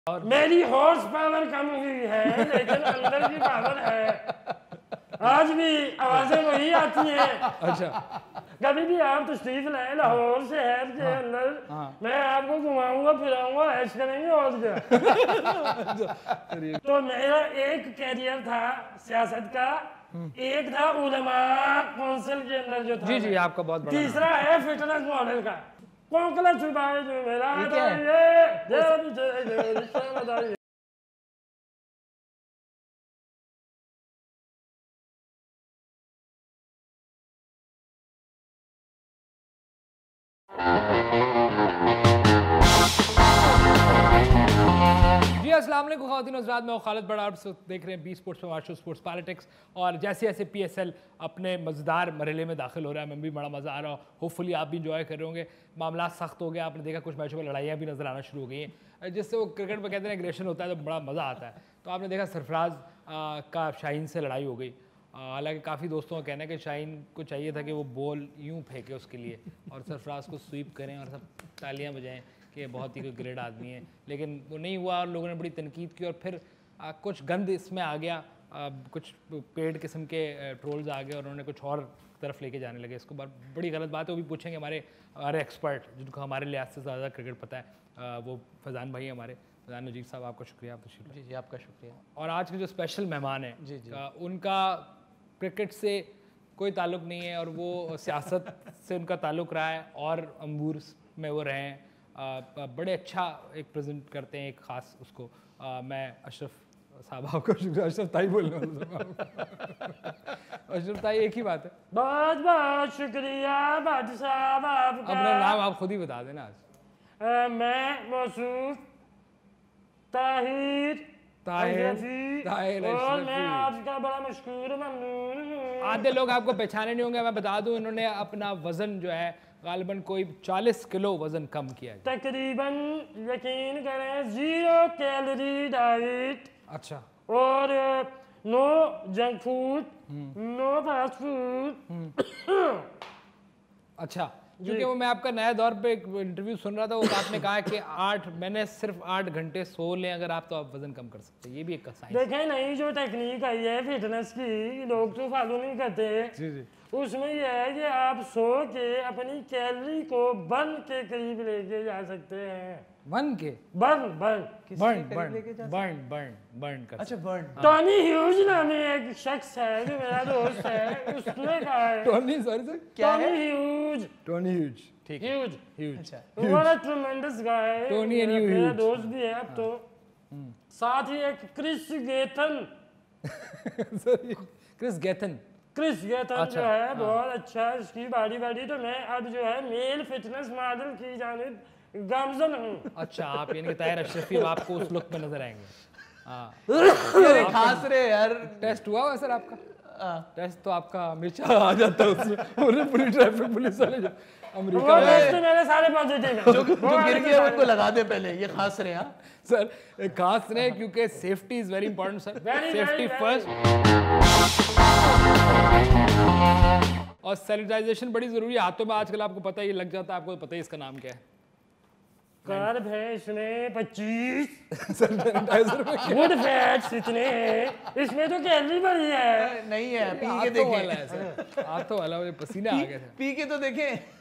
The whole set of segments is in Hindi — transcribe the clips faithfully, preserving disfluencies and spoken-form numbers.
और मेरी हॉर्स पावर कम हुई है लेकिन अंदर की पावर है, आज भी आवाजें वही आती हैं। अच्छा, कभी भी आप तशरीफ लाए लाहौर शहर के हाँ, अंदर हाँ, मैं आपको घुमाऊंगा फिराऊंगा, ऐश करेंगे और क्या। तो मेरा एक कैरियर था सियासत का, एक था उलमा काउंसिल के अंदर जो था, जी जी आपका बहुत बड़ा, तीसरा है फिटनेस मॉडल का। कोंकला छुपाए जो मेरा बताइए। जी अस्सलाम वालेकुम ख़वातीन हज़रात, मैं खालिद बड़ा, आप देख रहे हैं बी स्पोर्ट्स में वाशो स्पोर्ट्स पॉलिटिक्स। और जैसे जैसे पी एस एल अपने मज़ेदार मरहले में दाखिल हो रहा है, मैं भी बड़ा मज़ा आ रहा हूँ, होपफुली आप भी इंजॉय कर रहे होंगे। मामला सख्त हो गया, आपने देखा कुछ मैचों में लड़ाइयाँ भी नज़र आना शुरू हो गई हैं, जिससे वो क्रिकेट में कहते हैं एग्रेशन होता है तो बड़ा मज़ा आता है। तो आपने देखा सरफराज का शाहीन से लड़ाई हो गई, हालांकि काफ़ी दोस्तों का कहना है कि शाहीन को चाहिए था कि वो बॉल यूं फेंके उसके लिए और सरफराज को स्वीप करें और सब तालियां बजाएं कि बहुत ही कोई ग्रेट आदमी है, लेकिन वो नहीं हुआ और लोगों ने बड़ी तनकीद की। और फिर आ, कुछ गंद इसमें आ गया, आ, कुछ पेड किस्म के ट्रोल्स आ गए और उन्होंने कुछ और तरफ लेके जाने लगे। इसको बड़ी गलत बात है, वो भी पूछेंगे हमारे हमारे एक्सपर्ट जिनको हमारे लिहाज से ज़्यादा क्रिकेट पता है, आ, वो फैज़ान भाई हमारे। फैज़ान नजीब साहब आपका शुक्रिया, आप तशरीफ। जी जी आपका शुक्रिया। और आज के जो स्पेशल मेहमान हैं, जी जी, उनका क्रिकेट से कोई ताल्लुक़ नहीं है और वो सियासत से उनका ताल्लुक़ रहा है और अमूर में वो रहे हैं। आ, बड़े अच्छा एक प्रेजेंट करते हैं, एक ख़ास उसको आ, मैं अशरफ साहब आपको शुक्रिया, अशरफ ताई बोलने अशरफ ताई एक ही बात है। बहुत बहुत शुक्रिया भाटी साहब आपका। अपना नाम आप खुद ही बता देना आज। आ, मैं मौसूफ ताहिर ताहिर ताहिर और मैं आपका बड़ा मशहूर ममनून हूं। आधे लोग आपको पहचाने नहीं होंगे, मैं बता दूं इन्होंने अपना वजन जो है गालिबन कोई चालीस किलो वजन कम किया है तकरीबन, यकीन करें जीरो कैलोरी डाइट। अच्छा, और no junk food, no fast food. अच्छा, क्योंकि वो मैं आपका नया दौर पे एक इंटरव्यू सुन रहा था, वो आपने कहा कि आठ मैंने सिर्फ आठ घंटे सो लें अगर आप तो आप वजन कम कर सकते हैं। ये भी एक साइंस देखें, नई जो टेक्निक आई है फिटनेस की, लोग तो फॉलो नहीं करते। जी जी, उसमें यह है कि आप सो के अपनी कैलोरी को बर्न के करीब लेके जा सकते हैं। बर्न के burn burn burn burn burn burn burn कर। अच्छा बर्न। टॉनी ह्यूज नामी एक शख्स है जो मेरा दोस्त है, उसने कहा है। टॉनी सॉरी सर क्या है? Tony huge. टॉनी ह्यूज, ठीक है, ह्यूज ह्यूज। अच्छा, बड़ा ट्रेमेंडस गाय है, टॉनी एंड ह्यूज मेरा दोस्त भी है अब तो। साथ ही एक Chris Gethin sorry Chris Gethin Chris Gethin अच्छा, जो है बहुत अच्छा है, इसकी बॉडी बॉडी। तो मैं अब जो है मेल फिटनेस मॉडल की जानिब गामजन हूँ। अच्छा, आप यानी कि ताहिर अशरफी आपको उस लुक में नजर आएंगे। हाँ खास रे यार, टेस्ट हुआ हुआ सर आपका? टेस्ट तो आपका मिर्चा आ जाता है उसमें, पूरी ट्रैफिक पुलिस वाले जो अमेरिका में टेस्ट तो मेरे सारे पॉजिटिव हैं। जो गिर गया उनको लगा दे पहले, ये खास रहे। हाँ सर खास रहे क्योंकि safety is very important sir, safety first और सैनिटाइजेशन बड़ी जरूरी है। हाथों में आजकल आपको पता ही लग जाता है, आपको पता ही इसका नाम क्या है। कार्ब है इसमें पच्चीस, सैनिटाइजर में गुड फैट्स इतने हैं, इसमें तो कैलोरी बड़ी है। नहीं है, पी के देखें। हाथों वाला मुझे पसीने आ गए थे, पी के तो देखें।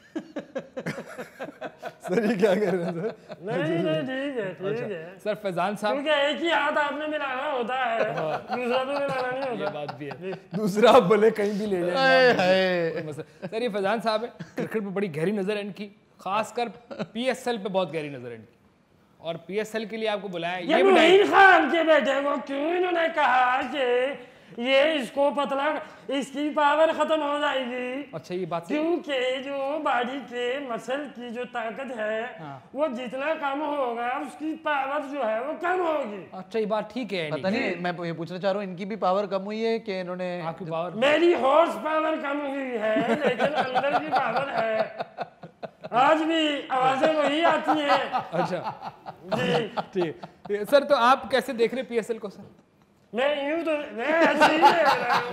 सर ये क्या कर रहे हैं सर? नहीं नहीं ठीक है ठीक है सर। फैजान साहब क्योंकि एक ही हाथ आपने मिलाना होता है, दूसरा तो मिलाना नहीं होता। ये बात भी है, दूसरा आप भले कहीं भी ले जाए। सर ये फैजान साहब है, क्रिकेट में बड़ी गहरी नजर है इनकी, खासकर पीएसएल पे बहुत गहरी नजर है इनकी। और पीएसएल के लिए आपको बुलाया ये मुहीन खान के बेटे को क्यों इन्होंने कहा कि ये इसको पतला, इसकी पावर खत्म हो जाएगी। अच्छा ये बात, क्योंकि जो बॉडी के मसल की जो ताकत है हाँ, वो जितना कम होगा उसकी पावर जो है वो कम होगी। अच्छा ये बात ठीक है, पता नहीं मैं ये पूछना चाह रहा हूँ इनकी भी पावर कम हुई है कि इन्होंने आपकी पावर? मेरी हॉर्स पावर कम हुई है लेकिन अंदर की पावर है, आज भी आवाजें वही आती हैं। अच्छा जी ठीक सर, तो आप कैसे देख रहे पीएसएल को सर? मैं यूं तो मैं ऐसे ही देख रहा हूँ,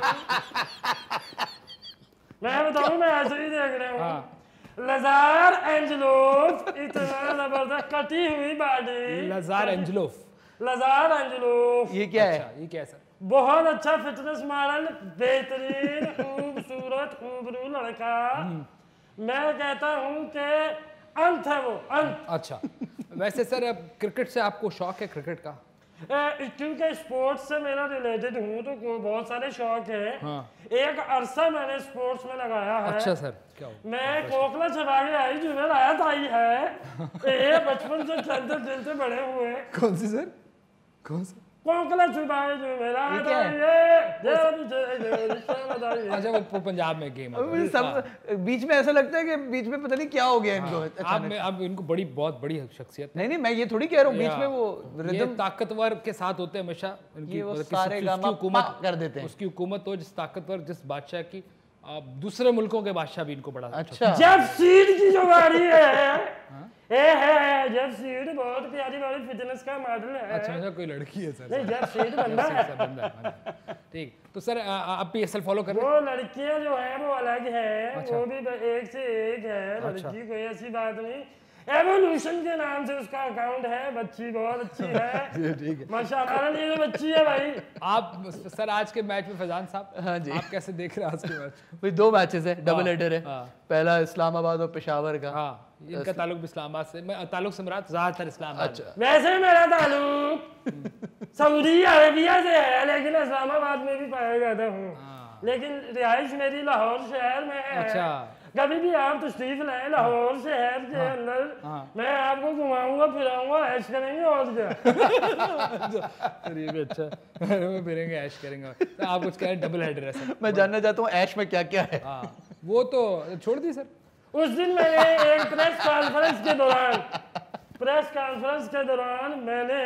मैं बताऊँ मैं ऐसे ही देख रहा हूँ। हाँ। लजार एंजलोफ इतना जबरदस्त कटी हुई body. Lazar Angelov Lazar Angelo. ये क्या है? अच्छा, ये क्या है सर? बहुत अच्छा फिटनेस मॉडल, बेहतरीन खूबसूरत खूबरू लड़का। मैं कहता हूँ कि अंत है वो, अंत। अच्छा, वैसे सर अब क्रिकेट से आपको शौक है क्रिकेट का? ए, क्योंकि स्पोर्ट्स से मेरा रिलेटेड हूँ तो को- बहुत सारे शौक हैं। हाँ। एक अरसा मैंने स्पोर्ट्स में लगाया है। अच्छा सर, क्या हो? मैं कोकला छपा के आई जूनियर आया था ही है। ये बचपन से खेलते खेलते बड़े हुए। कौन सी सर? कौन सी? कोकला छुपाए जो मेरा ये क्या है? अच्छा, वो पंजाब में गेम है। मुझे सब बीच में ऐसा लगता है कि बीच में पता नहीं क्या हो गया इनको आप अचानक। में अब इनको बड़ी बहुत बड़ी शख्सियत है। नहीं नहीं मैं ये थोड़ी कह रहा हूँ बीच या, में वो ये रिदम ताकतवर के साथ होते हैं हमेशा। ये वो मतलब कि सारे उसकी गामा हुकूमत पा कर देते हैं। उसकी हुकूमत हो, जिस ताकतवर जिस बादशाह की, आप दूसरे मुल्कों के बादशाह भी इनको बड़ा अच्छा जब सीड की जो गाड़ी है ए है जब सीड बहुत प्यारी वाली फिटनेस का मॉडल है। अच्छा अच्छा, कोई लड़की है सर? नहीं जब सीड बंदा है। सर, बंदा है, बंदा है। ठीक, तो सर आ- आ- आप पी एस एल फॉलो कर रहे वो लड़कियां जो है वो अलग है। अच्छा। वो भी एक से एक है। अच्छा। लड़की कोई ऐसी बात नहीं। एवोल्यूशन के नाम से उसका अकाउंट है। बच्ची बहुत अच्छी है। ठीक है। माशाल्लाह हमारे लिए तो बच्ची है भाई। आप सर आज के मैच में फैजान साहब, हाँ जी। आप कैसे देख रहे हैं आज के मैच? भाई दो मैचेस है, डबल हेडर है। हाँ। पहला इस्लामाबाद और पेशावर का। हाँ, इनका ताल्लुक भी इस्लामाबाद से। मैं ताल्लुक से मुराद ज्यादातर इस्लामाबाद। अच्छा वैसे मेरा ताल्लुक सऊदी अरेबिया से है लेकिन इस्लामाबाद में भी पाया जाता हूँ। हाँ। लेकिन रिहाइश मेरी लाहौर शहर में है। अच्छा। कभी भी आप तशरीफ लाए लाहौर शहर के अंदर हाँ। मैं आपको घुमाऊंगा फिराऊंगा ऐश करेंगे और क्या। सर ये भी अच्छा है। फिरेंगे ऐश करेंगे। तो आप कुछ कह रहे हैं डबल हेडर है सर? मैं जानना चाहता हूँ ऐश में क्या क्या है। हाँ, वो तो छोड़ दी सर। उस दिन मैंने एक प्रेस कॉन्फ्रेंस के दौरान प्रेस कॉन्फ्रेंस के दौरान मैंने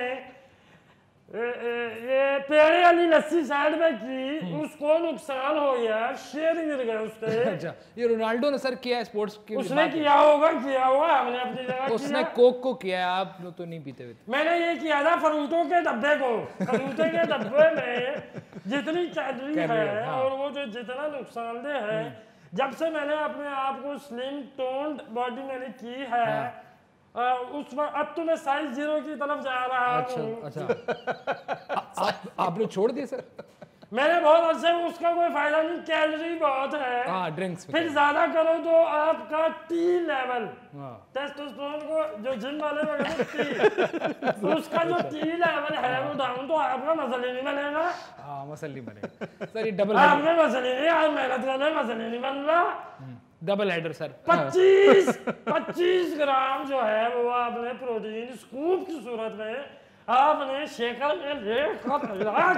ए, ए, ये पेड़े वाली लस्सी साइड में की, उसको नुकसान हो गया, शेर गिर गए उसके। अच्छा, ये रोनाल्डो ने सर किया है स्पोर्ट्स की उसने बात है। किया होगा किया होगा हमने अपनी जगह उसने किया। कोक को किया है, आप लोग तो नहीं पीते हुए। मैंने ये किया था फरूटों के डब्बे को। फरूटों के डब्बे में जितनी कैलोरी कैलोरी, है हाँ। और वो जो जितना नुकसानदेह है, जब से मैंने अपने आप को स्लिम टोन्ड बॉडी मैंने की है, आ, उस वक्त अब तो मैं साइज जीरो की तरफ जा रहा अच्छा हूँ। अच्छा। आ- आप आपने छोड़ दिया सर? मैंने बहुत अर्से में उसका कोई फायदा नहीं, कैलोरी बहुत है। हाँ, ड्रिंक्स फिर ज्यादा करो तो आपका टी लेवल हाँ। टेस्टोस्टेरोन को जो जिम वाले में कहते हैं टी, उसका जो टी लेवल है वो डाउन तो आपका मसल ही नहीं बनेगा। हाँ, मसल नहीं बनेगा सर। ये डबल आपके मसल ही नहीं, आप मेहनत कर रहे मसल ही नहीं बन रहा। Double header sir. पच्चीस पच्चीस ग्राम जो है वो आपने प्रोटीन स्कूप की सूरत में आपने शेकर में लेकर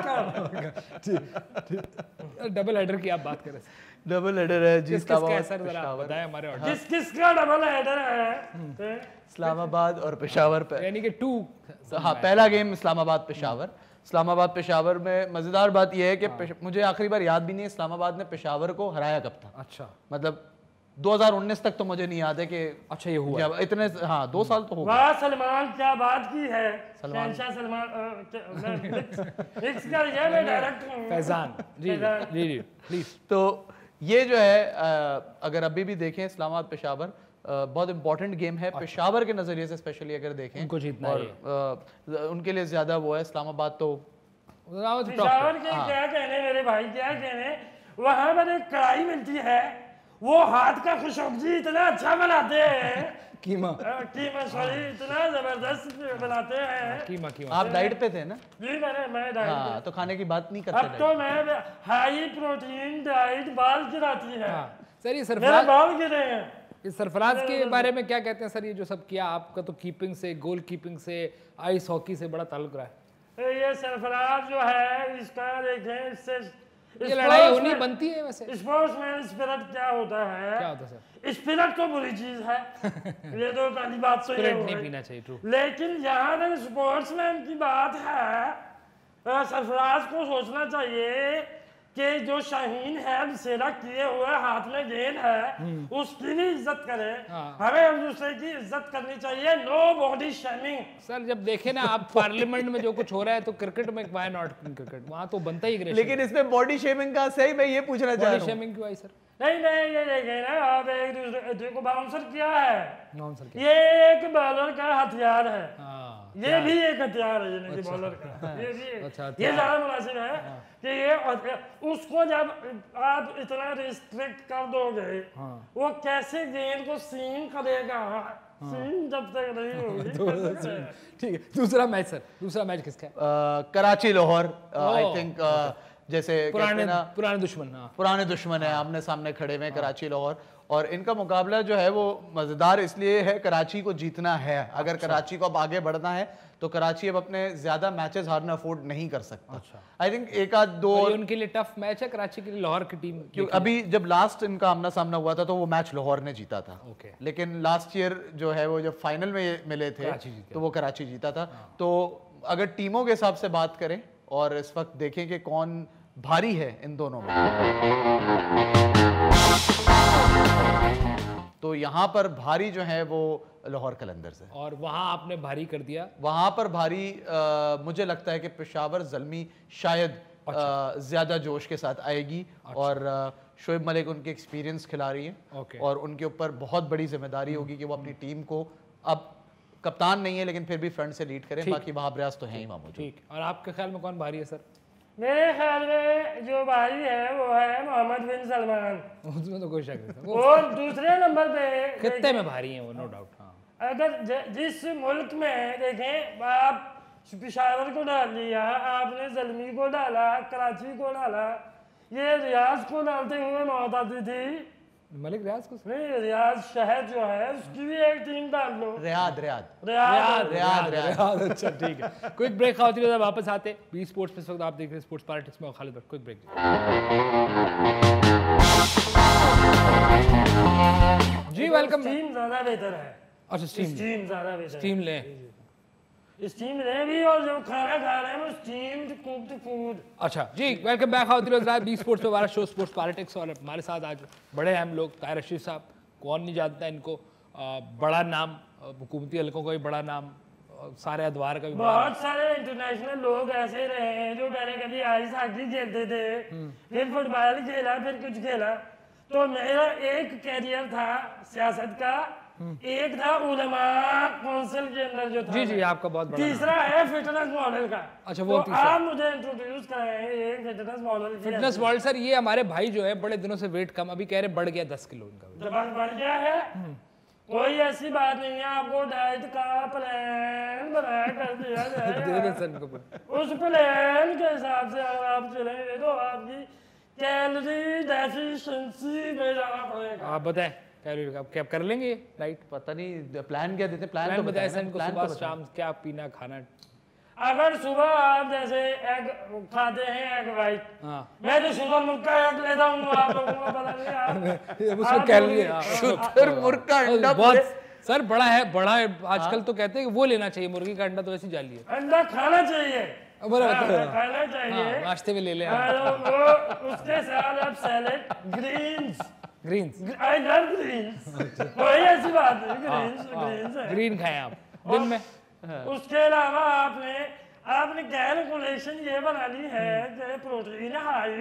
मिलाकर। डबल हेडर की आप बात कर रहे हैं। डबल हेडर है जी। किस किस का है इस्लामाबाद सर, जरा पेशावर। बताएं हमारे ऑडियंस। किस किस का डबल हेडर है? इस्लामाबाद और पेशावर पे। यानी कि टू। हाँ, पहला गेम इस्लामाबाद पेशावर। इस्लामाबाद पेशावर में मजेदार बात यह है कि पेश- मुझे आखिरी बार याद भी नहीं है इस्लामाबाद ने पेशावर को हराया कब था। अच्छा मतलब दो हज़ार उन्नीस तक तो मुझे नहीं याद है कि अच्छा, ये हुआ है। जब इतने हाँ दो साल तो हो गए। वाह सलमान क्या बात की है। सलमान। शहंशाह सलमान अ, क्या- मैं मिक्स मिक्स कर गया, मैं डायरेक्ट हूँ। फैजान जी फैजान। जी जी प्लीज। तो ये जो है अ, अगर अभी भी देखें इस्लामाबाद पेशावर अ, बहुत इंपॉर्टेंट गेम है पेशावर के नज़रिए से, स्पेशली अगर देखें उनको जीतना और है अ, उनके लिए ज्यादा वो है। इस्लामाबाद तो पेशावर के क्या कहने मेरे भाई, क्या कहने। वहां पर एक कढ़ाई मिलती है, वो हाथ का खुशबू इतना अच्छा बनाते हैं कीमा अ, कीमा सॉरी इतना जबरदस्त बनाते हैं। कीमा कीमा। आप डाइट पे थे ना? जी मैंने मैं डाइट हाँ, तो खाने की बात नहीं अब करते तो मैं हाई प्रोटीन डाइट बाल गिराती है। हाँ सर, ये मेरे सरफराज बाल गिरे हैं। इस सरफराज के बारे में क्या कहते हैं सर? ये जो सब किया आपका, तो कीपिंग से, गोल कीपिंग से, आइस हॉकी से बड़ा ताल्लुक रहा है। ये सरफराज जो है इसका देखें, इससे ये लड़ाई होनी बनती है वैसे। स्पोर्ट्समैन स्पिरिट क्या होता है? क्या होता है सर? स्पिरिट तो बुरी चीज है। ये तो पहली बात तो ये स्पिरिट हो नहीं गई। पीना चाहिए, ट्रू। लेकिन जहां तक स्पोर्ट्समैन की बात है, अ, सरफराज को सोचना चाहिए कि जो शाहीन है बसेरा किए हुए हाथ में गेंद है उसकी भी इज्जत करे। हाँ। हमें एक दूसरे की इज्जत करनी चाहिए। Know body shaming. सर जब देखे ना आप पार्लियामेंट में जो कुछ हो रहा है, तो क्रिकेट में व्हाई नॉट इन क्रिकेट? वहां तो बनता ही ग्रेशन। लेकिन इसमें बॉडी शेमिंग का सही मैं ये पूछना चाह बॉडी रहा हूँ। शेमिंग क्यों आई सर? नहीं नहीं ये देखे ना, आप एक दूसरे देखो बाउंसर क्या है, नॉन सर ये एक बॉलर का हथियार है। हाँ ये भी एक हथियार है यानी कि बॉलर का, ये भी अच्छा, ये ज्यादा मुनासिब है कि ये उसको जब आप इतना रिस्ट्रिक्ट कर दोगे वो कैसे गेंद को सीम करेगा, सीम जब तक नहीं होगी। ठीक है, दूसरा मैच सर, दूसरा मैच किसका है? अ, कराची लाहौर, आई थिंक जैसे पुराने ना पुराने दुश्मन। हाँ, पुराने दुश्मन है, आमने सामने खड़े हुए कराची लाहौर, और इनका मुकाबला जो है वो मजेदार इसलिए है, कराची को जीतना है। अगर कराची को अब आगे बढ़ना है तो कराची अब अपने ज्यादा मैचेस हारना अफोर्ड नहीं कर सकता। आई थिंक एक आध दो और ये उनके लिए टफ मैच है कराची के लिए, लाहौर की टीम। क्योंकि अभी जब लास्ट इनका आमना सामना हुआ था तो वो मैच लाहौर ने जीता था, ओके। लेकिन लास्ट ईयर जो है वो जब फाइनल में ये मिले थे तो वो कराची जीता था। तो अगर टीमों के हिसाब से बात करें और इस वक्त देखें कि कौन भारी है इन दोनों में, तो यहाँ पर भारी जो है वो लाहौर कलंदर्स है। और वहाँ आपने भारी कर दिया। वहाँ पर भारी आ, मुझे लगता है कि पेशावर ज़ल्मी शायद अच्छा। ज्यादा जोश के साथ आएगी। अच्छा। और आ, शोएब मलिक उनके एक्सपीरियंस खिलाड़ी हैं, ओके। और उनके ऊपर बहुत बड़ी जिम्मेदारी होगी कि वो अपनी टीम को, अब कप्तान नहीं है लेकिन फिर भी फ्रंट से लीड करें, बाकी वहाब रियाज तो हैं ही मामूद। ठीक, और आपके ख्याल में कौन भारी है सर? मेरे ख्याल में जो भारी है वो है मोहम्मद बिन सलमान। उसमें तो कोई शक नहीं। वो दूसरे नंबर पे खित्ते में भारी हैं वो, नो डाउट। हाँ, अगर जिस मुल्क में देखें, आप पेशावर को डाल दिया, आपने ज़ल्मी को डाला, कराची को डाला, ये रियाज को डालते हुए मौत आती थी। मलिक रियाज को नहीं, रियाज शहर जो है उसकी भी एक टीम डाल लो। Riyadh Riyadh Riyadh Riyadh Riyadh अच्छा ठीक है। क्विक ब्रेक खाती है, वापस आते बी स्पोर्ट्स पे। इस वक्त आप देख रहे हैं स्पोर्ट्स पॉलिटिक्स में खालिद भट्ट। Quick break. जी वेलकम। टीम ज्यादा बेहतर है। अच्छा, स्टीम टीम ज्यादा बेहतर। स्टीम लें, स्टीम ले भी, और जो खाना खा रहे हैं वो स्टीम्ड कुक्ड फूड। अच्छा जी, welcome back house B sports पे हमारा शो स्पोर्ट्स पॉलिटिक्स। और हमारे साथ आज बड़े अहम लोग, ताहिर रशीद साहब, कौन नहीं जानता इनको, आ, बड़ा नाम, हुकूमती हलकों का भी बड़ा नाम, सारे अदवार का भी बड़ा बहुत सारे इंटरनेशनल लोग ऐसे रहे हैं जो पहले कभी आइस हॉकी खेलते थे, फिर फुटबॉल खेला, फिर कुछ खेला। तो मेरा एक कैरियर था सियासत का, एक था उलमा काउंसिल के अंदर जो था। जी जी, आपका बहुत बड़ा। तीसरा है फिटनेस मॉडल का। अच्छा, वो तो आप मुझे इंट्रोड्यूस कराएं एक fitness model. Fitness model sir, ये हमारे भाई जो है बड़े दिनों से वेट कम, अभी कह रहे बढ़ गया दस किलो इनका। जब बढ़ गया है, कोई ऐसी बात नहीं है, आपको डाइट का प्लान बनाया कर दिया जाएगा। सर इनको उस प्लान के हिसाब से अगर आप चलेंगे तो आपकी कैलोरी डेफिशिएंसी में जाना पड़ेगा। आप बताएं कैलोरी आप क्या कर लेंगे राइट? पता नहीं प्लान क्या देते, प्लान तो बताएं सर, प्लान सुबह शाम क्या पीना खाना। अगर सुबह आप जैसे एग खाते हैं, एग वाइट, हाँ, मैं तो शुतुरमुर्ग का एग लेता हूँ, आप लोगों को पता नहीं। आप उसमें कैलोरी शुतुरमुर्ग का अंडा बहुत सर बड़ा है, बड़ा है। आजकल तो कहते हैं कि वो लेना चाहिए, मुर्गी का अंडा तो ऐसी जाली है। अंडा खाना चाहिए, बराबर खाना चाहिए, नाश्ते में ले लें। उसके साथ आप salad, greens greens, I love greens, कोई ऐसी बात नहीं, ग्रीन्स ग्रीन्स है, ग्रीन खाएं आप दिन में। उसके अलावा आपने आपने कैलकुलेशन ये बना ली है कि प्रोटीन हाई,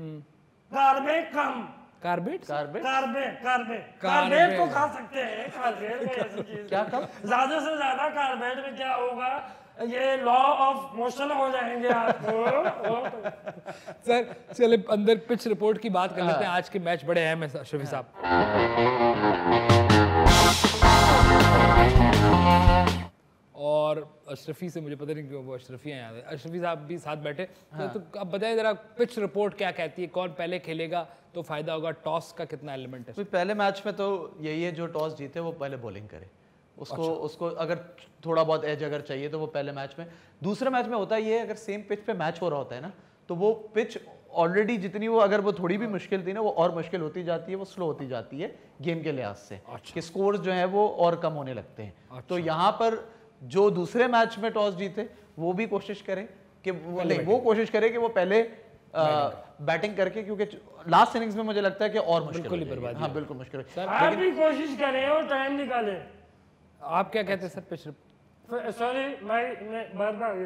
कार्बेट कम। Carb carb carb carb carb को खा सकते हैं। कार्बेट में ऐसी चीज क्या कम? ज्यादा से ज्यादा कार्बेट में क्या होगा, ये लॉ ऑफ मोशन हो जाएंगे आपको। सर चले अंदर पिच रिपोर्ट की बात कर लेते हैं। आज के मैच बड़े अहम है शफी साहब। और अशरफी से मुझे पता नहीं क्यों वो अशरफियाँ याद है। अशरफी साहब भी साथ बैठे। हाँ। तो, तो अब बताएं जरा पिच रिपोर्ट क्या कहती है, कौन पहले खेलेगा तो फायदा होगा, टॉस का कितना एलिमेंट है? पहले मैच में तो यही है, जो टॉस जीते वो पहले बॉलिंग करे। उसको अच्छा। उसको अगर थोड़ा बहुत एज अगर चाहिए तो वो पहले मैच में। दूसरे मैच में होता ये है, अगर सेम पिच पे मैच हो रहा होता है ना, तो वो पिच ऑलरेडी जितनी वो अगर वो थोड़ी भी मुश्किल थी ना, वो और मुश्किल होती जाती है, वो स्लो होती जाती है गेम के लिहाज से। अच्छा। कि स्कोर्स जो है वो और कम होने लगते हैं। अच्छा। तो यहाँ पर जो दूसरे मैच में टॉस जीते वो भी कोशिश करें कि वो नहीं, वो कोशिश करें कि वो पहले बैटिंग करके, क्योंकि लास्ट इनिंग्स में मुझे लगता है कि और मुश्किल हो जाएगी। हाँ बिल्कुल मुश्किल है। आप भी कोशिश करें और टाइम निकालें। आप क्या कहते हैं सर पिच? सॉरी मैं मैं बार बार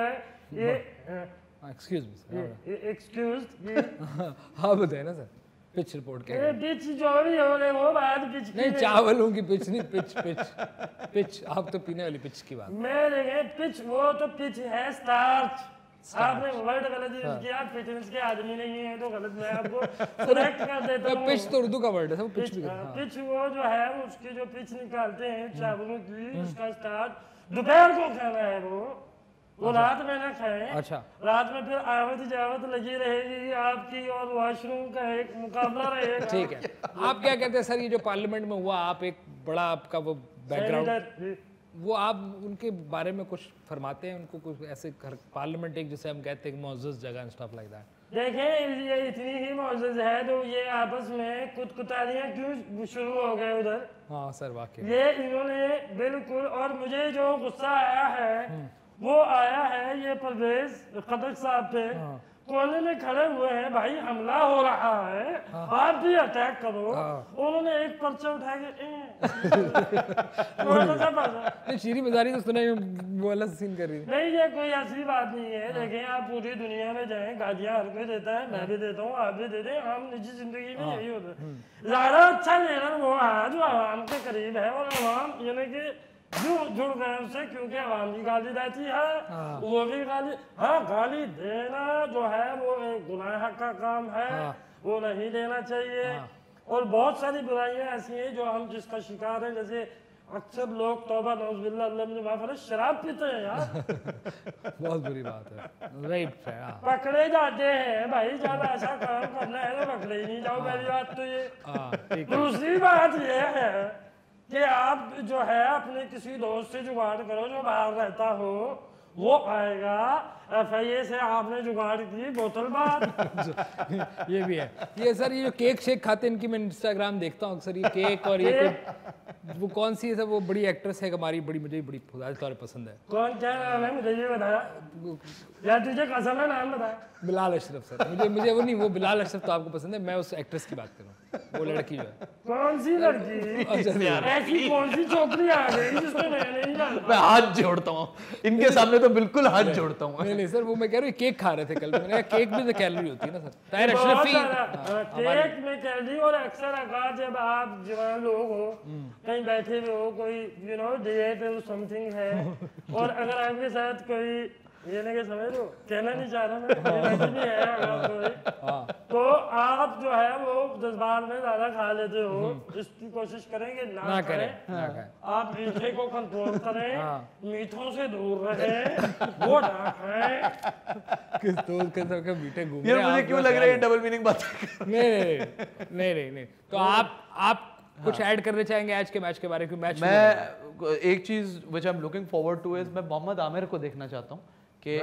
ये एक्सक्यूज मी एक्सक्यूज हाँ बताए ना सर। पिच रिपोर्ट ये पिच जो भी हो रहे वो बात पिच की नहीं, चावलों की पिच नहीं, पिच पिच पिच आप तो पीने वाली पिच की बात। मैं देखे पिच, वो तो पिच है स्टार्च। आपने वर्ड गलत यूज किया, फिटनेस के आदमी नहीं है तो गलत, मैं आपको करेक्ट कर देता हूँ। पिच तो उर्दू का वर्ड है, सब पिच भी कहते हैं। पिच वो जो है उसकी जो पिच निकालते हैं चावलों की, उसका स्टार्च दोपहर को खाना है वो वो रात में ना खाएं। अच्छा, रात में फिर आवत जावत लगी रहेगी आपकी और वॉशरूम का एक मुकाबला रहेगा। ठीक है। आप क्या कहते हैं सर, ये जो पार्लियामेंट में हुआ, आप एक बड़ा आपका वो बैकग्राउंड, वो आप उनके बारे में कुछ फरमाते हैं, उनको कुछ ऐसे पार्लियामेंट एक जिसे हम कहते हैं मौजूद जगह एंड स्टफ लाइक दैट। देखें ये इतनी ही मौजूद है तो ये आपस में कुतकुतालियां क्यों शुरू हो गए उधर। हाँ सर वाकई ये इन्होंने बिल्कुल, और मुझे जो गुस्सा आया है वो आया है ये परवेज खटक साहब पे। कोने में खड़े हुए हैं, भाई हमला हो रहा है, आप भी अटैक करो। उन्होंने एक पर्चा उठा के शीरी मजारी तो सुना वो वाला सीन कर रही थी। नहीं, ये कोई ऐसी बात नहीं है। देखें आप पूरी दुनिया में जाएं, गालियां हर कोई देता है, मैं भी देता हूँ, आप भी देते हैं, हम निजी जिंदगी में यही होता है। ज्यादा अच्छा लीडर वो है जो आवाम के करीब है, और आवाम यानी कि जुड़ जुड़ गए उससे, क्योंकि आवाम भी गाली देती है, वो भी गाली। हाँ, गाली देना जो है वो एक गुनाह का काम है, वो नहीं देना चाहिए। और बहुत सारी बुराइयां ऐसी हैं जो हम जिसका शिकार है, जैसे अक्सर लोग तौबा नौजुबिल्लाह अल्लाह मुझे माफ करे शराब पीते हैं यार। बहुत बुरी बात है, राइट है। पकड़े जाते हैं भाई, जब ऐसा काम करना है तो पकड़े ही नहीं जाओ, पहली बात तो ये। दूसरी बात ये है कि आप जो है अपने किसी दोस्त से जुगाड़ करो जो बाहर रहता हो, वो आएगा। एफ आई ए से आपने जुगाड़ की बोतल बात। ये भी है। ये सर ये जो केक शेक खाते हैं इनकी मैं इंस्टाग्राम देखता हूँ अक्सर, ये केक और ये वो कौन सी है सर, वो बड़ी एक्ट्रेस है हमारी, बड़ी मुझे बड़ी खुदा तौर पसंद है। कौन, क्या नाम है मुझे ये बताया या तुझे कसम है नाम बताया? बिलाल अशरफ सर। मुझे मुझे वो नहीं, वो बिलाल अशरफ तो आपको पसंद है, मैं उस एक्ट्रेस की बात कर रहा हूँ, वो लड़की जो है। कौन सी लड़की? ऐसी कौन सी छोकरी आ गई जिसको मैं नहीं जानता? मैं हाथ जोड़ता हूँ इनके सामने, तो बिल्कुल हाथ जोड़ता हूँ। नहीं नहीं सर, वो मैं कह रहा हूँ केक खा रहे थे कल, मैंने कहा केक में तो कैलोरी होती है ना सर। ताहिर अशरफी केक में कैलोरी, और अक्सर अगर जब आप जवान लोग हो कहीं बैठे हुए हो, कोई यू नो डिएट समथिंग है, और अगर आपके साथ कोई ये नहीं समझ लो, कहना नहीं चाह रहा मैं, भी है अगर कोई, तो आप जो है वो जज्बात में ज्यादा खा लेते हो, इसकी कोशिश करेंगे ना, ना करें, करें, ना करें। आप मीठे को कंट्रोल करें, मीठों से दूर रहें, वो ना खाएं। किस दोस्त के साथ के मीठे घूम यार मुझे क्यों लग रहा है डबल मीनिंग बात कर नहीं नहीं नहीं नहीं। तो आप आप कुछ ऐड करने चाहेंगे आज के मैच के बारे में? मैच मैं एक चीज which I am looking forward to is, मैं मोहम्मद आमिर को देखना चाहता हूँ कि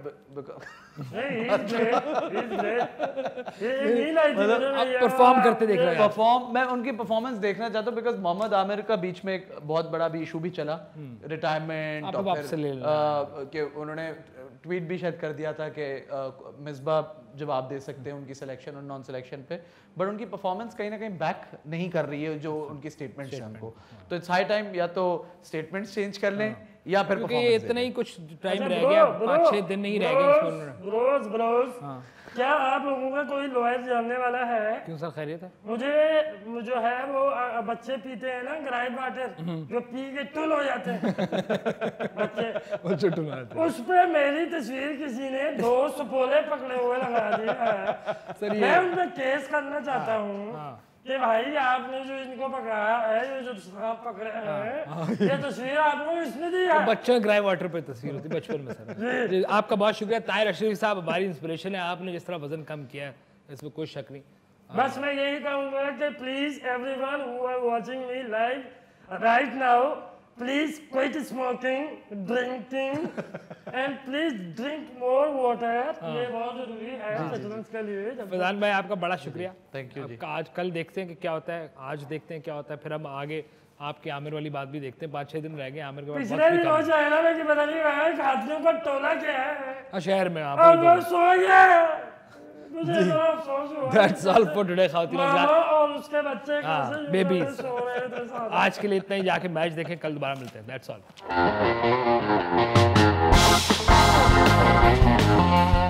परफॉर्म करते देख रहे हैं। परफॉर्म मैं उनकी परफॉर्मेंस देखना चाहता हूँ, बिकॉज मोहम्मद आमिर का बीच में एक बहुत बड़ा भी इशू भी चला, रिटायरमेंट, कि उन्होंने ट्वीट भी शायद कर दिया था कि मिसबा जवाब दे सकते हैं उनकी सिलेक्शन और नॉन सिलेक्शन पे, बट उनकी परफॉर्मेंस कहीं ना कहीं बैक नहीं कर रही है जो उनकी स्टेटमेंट है उनको। तो इट्स हाई टाइम या तो स्टेटमेंट्स चेंज कर लें या फिर परफॉर्मेंस। इतना ही कुछ टाइम रह गया, पाँच छह दिन नहीं रह गए। ब्रोस ब्रोस क्या आप लोगों का कोई लॉयर जानने वाला है? क्यों सर, खैरियत है? मुझे जो है वो बच्चे पीते हैं ना ग्राइड वाटर, जो पी के टुल हो जाते हैं बच्चे, बच्चे टुल आते हैं। उस पे मेरी तस्वीर किसी ने दो सपोले पकड़े हुए लगा दिया है। मैं उन पे केस करना चाहता हूँ कि भाई आपने जो इनको पकड़ाया है, ये जो सांप पकड़े हैं, ये तस्वीर आपको इसने दी है। बच्चों ग्राई वाटर पे तस्वीर होती है बचपन में सर। आपका बहुत शुक्रिया ताहिर अशरफी साहब, हमारी इंस्पिरेशन है। आपने जिस तरह वजन कम किया है इसमें कोई शक नहीं। बस मैं यही कहूँगा कि please everyone who are watching me live right now, please quit smoking, drinking, and please drink more water. ये बहुत जरूरी है फिटनेस के लिए। फैजान भाई आपका बड़ा शुक्रिया, थैंक यू जी। आज कल देखते हैं कि क्या होता है, आज देखते हैं क्या होता है, फिर हम आगे आपके आमिर वाली बात भी देखते हैं। पाँच छह दिन रह गए आमिर के बाद। पिछले दिन वो चाइना में कि पता नहीं कहा हाथियों का टोला क्या है शहर में, आप और वो सो गया। मुझे तो अफसोस हुआ। That's all for today खातिन हज़रात और उसके बच्चे कैसे बेबीज। सो रहे थे साथ। आज के लिए इतना ही, जाके मैच देखें, कल दोबारा मिलते हैं। That's all।